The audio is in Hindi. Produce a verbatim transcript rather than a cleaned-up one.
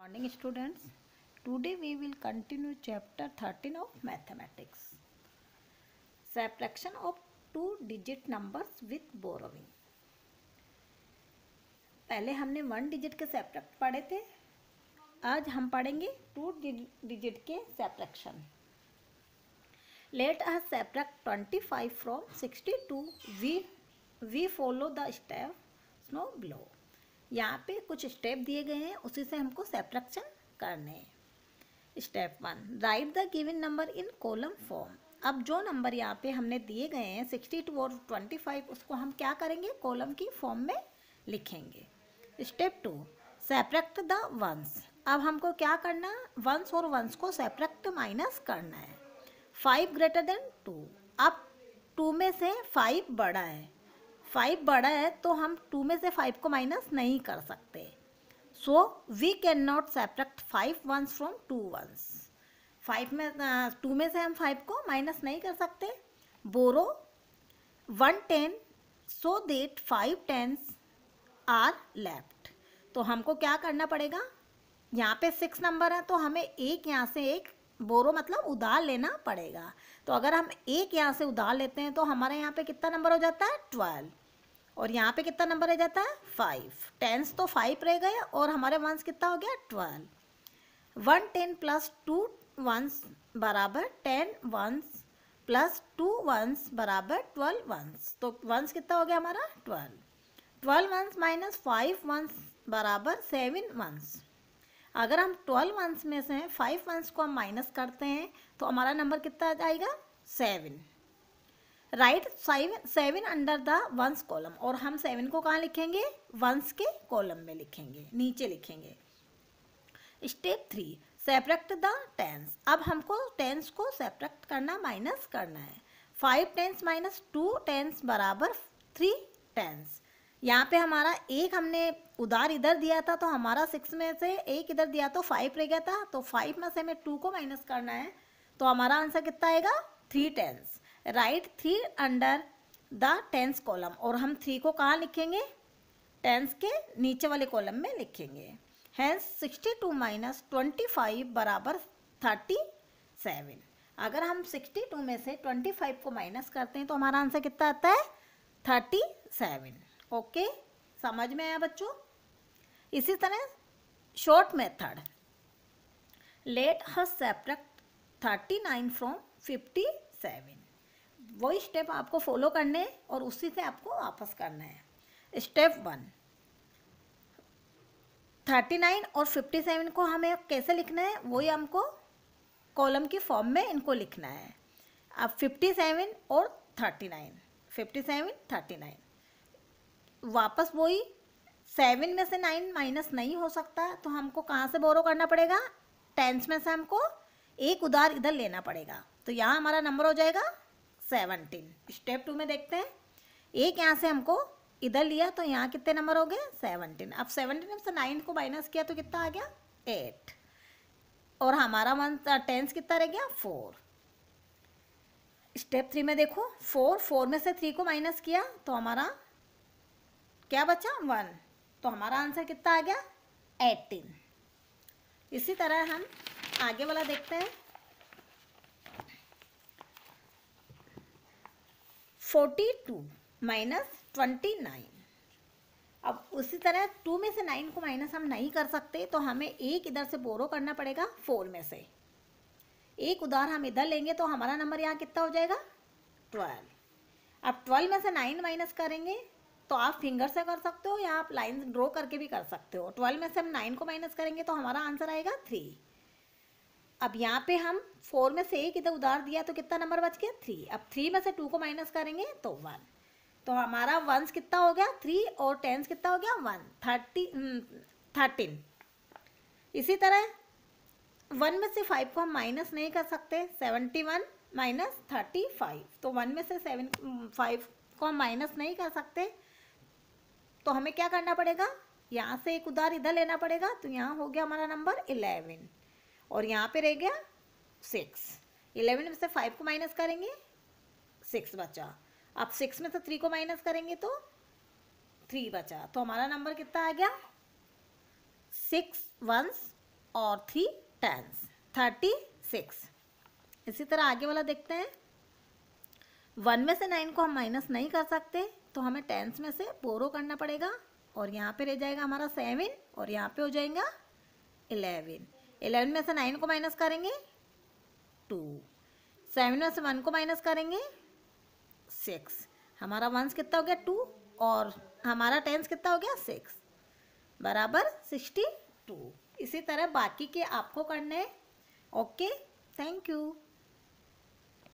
Morning students, today we will continue chapter thirteen of mathematics, subtraction of two digit numbers with borrowing. पहले हमने वन डिजिट के सब्ट्रैक्ट पढ़े थे, आज हम पढ़ेंगे टू डिजिट के subtraction. Let us subtract twenty-five from sixty-two. We we follow the steps now below. यहाँ पे कुछ स्टेप दिए गए हैं, उसी से हमको सब्ट्रैक्शन करने हैं. Step one, write the given number in column form. अब जो नंबर यहाँ पे हमने दिए गए हैं सिक्सटी टू और ट्वेंटी फाइव, उसको हम क्या करेंगे, कॉलम की फॉर्म में लिखेंगे. Step two, subtract the ones. अब हमको क्या करना, वंस और वंस को सब्ट्रैक्ट माइनस करना है. Five greater than two. अब टू में से फाइव बड़ा है, फाइव बड़ा है तो हम टू में से फाइव को माइनस नहीं कर सकते. So we can not subtract five ones from two ones. Five में टू में से हम फाइव को माइनस नहीं कर सकते. Borrow one ten so that five tens are left. तो हमको क्या करना पड़ेगा, यहाँ पे सिक्स नंबर है तो हमें एक यहाँ से एक बोरो मतलब उधार लेना पड़ेगा. तो अगर हम एक यहाँ से उधार लेते हैं तो हमारे यहाँ पे कितना नंबर हो जाता है, ट्वेल्व. और यहाँ पे कितना नंबर रह जाता है, फाइव. टेंस तो फाइव रह गए और हमारे वंस कितना हो गया, twelve. One ten plus two ones बराबर ten ones plus two ones बराबर ट्वेल्व वंस. तो वंस कितना हो गया हमारा, twelve. Twelve ones minus five ones बराबर सेवन वंस. अगर हम ट्वेल्व वंस में से फाइव वंस को हम माइनस करते हैं तो हमारा नंबर कितना आ जाएगा, seven. Write seven seven under the ones column. और हम सेवन को कहाँ लिखेंगे, वंस के कॉलम में लिखेंगे, नीचे लिखेंगे. Step three, subtract the tens. अब हमको टेंस को सब्ट्रैक्ट करना, माइनस करना है. Five tens minus two tens बराबर थ्री टेंस. यहाँ पे हमारा एक हमने उधार इधर दिया था तो हमारा सिक्स में से एक इधर दिया तो फाइव रह गया था. तो फाइव में से हमें टू को माइनस करना है तो हमारा आंसर कितना आएगा, three tens. Write three under the tens column. और हम थ्री को कहाँ लिखेंगे, टेंस के नीचे वाले कॉलम में लिखेंगे. Hence sixty two minus twenty five बराबर थर्टी सेवन. अगर हम सिक्सटी टू में से ट्वेंटी फाइव को माइनस करते हैं तो हमारा आंसर कितना आता है, थर्टी सेवन. ओके, समझ में आया बच्चों. इसी तरह short method, let us subtract thirty nine from fifty seven. वही स्टेप आपको फॉलो करने हैं और उसी से आपको वापस करना है. स्टेप वन, थर्टी नाइन और फिफ्टी सेवन को हमें कैसे लिखना है, वही हमको कॉलम की फॉर्म में इनको लिखना है. अब फिफ्टी सेवन और thirty nine, fifty seven thirty nine, वापस वही सेवन में से नाइन माइनस नहीं हो सकता तो हमको कहाँ से बोरो करना पड़ेगा, टेंस में से हमको एक उधार इधर लेना पड़ेगा. तो यहाँ हमारा नंबर हो जाएगा सेवनटीन. स्टेप टू में देखते हैं, एक यहाँ से हमको इधर लिया तो यहाँ कितने नंबर हो गए, सेवनटीन. अब सेवनटीन में से नाइन को माइनस किया तो कितना आ गया, एट. और हमारा वन टेंस कितना रह गया, फोर. स्टेप थ्री में देखो, फोर फोर में से थ्री को माइनस किया तो हमारा क्या बचा, वन. तो हमारा आंसर कितना आ गया, एटीन. इसी तरह हम आगे वाला देखते हैं. Forty two minus twenty nine. अब उसी तरह टू में से नाइन को माइनस हम नहीं कर सकते तो हमें एक इधर से बोरो करना पड़ेगा, फोर में से एक उधार हम इधर लेंगे तो हमारा नंबर यहाँ कितना हो जाएगा, ट्वेल्व. अब ट्वेल्व में से नाइन माइनस करेंगे तो आप फिंगर से कर सकते हो या आप लाइन ड्रॉ करके भी कर सकते हो. ट्वेल्व में से हम नाइन को माइनस करेंगे तो हमारा आंसर आएगा थ्री. अब यहाँ पे हम फोर में से एक इधर उधार दिया तो कितना नंबर बच गया, थ्री. अब थ्री में से टू को माइनस करेंगे तो वन. तो हमारा वंस कितना हो गया, थ्री. और टेंस कितना हो गया, वन. Thirty thirteen. इसी तरह वन में से फाइव को हम माइनस नहीं कर सकते, seventy one minus thirty five. तो वन में से सेवन फाइव को हम माइनस नहीं कर सकते तो हमें क्या करना पड़ेगा, यहाँ से एक उधार इधर लेना पड़ेगा. तो यहाँ हो गया हमारा नंबर इलेवन और यहाँ पे रह गया सिक्स. इलेवन में से फाइव को माइनस करेंगे, सिक्स बचा. अब सिक्स में से थ्री को माइनस करेंगे तो थ्री बचा. तो हमारा नंबर कितना आ गया, सिक्स वंस और थ्री टेंस, थर्टी सिक्स। इसी तरह आगे वाला देखते हैं। वन में से नाइन को हम माइनस नहीं कर सकते, तो हमें टेंस में से बोरो करना पड़ेगा, और यहाँ पे रह जाएगा हमारा सेवन और यहाँ पे हो जाएगा इलेवन। इलेवन में से नाइन को माइनस करेंगे टू, सेवन में से वन को माइनस करेंगे सिक्स, हमारा वंस कितना हो गया टू, और हमारा टेंस कितना हो गया सिक्स, बराबर सिक्सटी टू। इसी तरह बाकी के आपको करने हैं। Okay, thank you.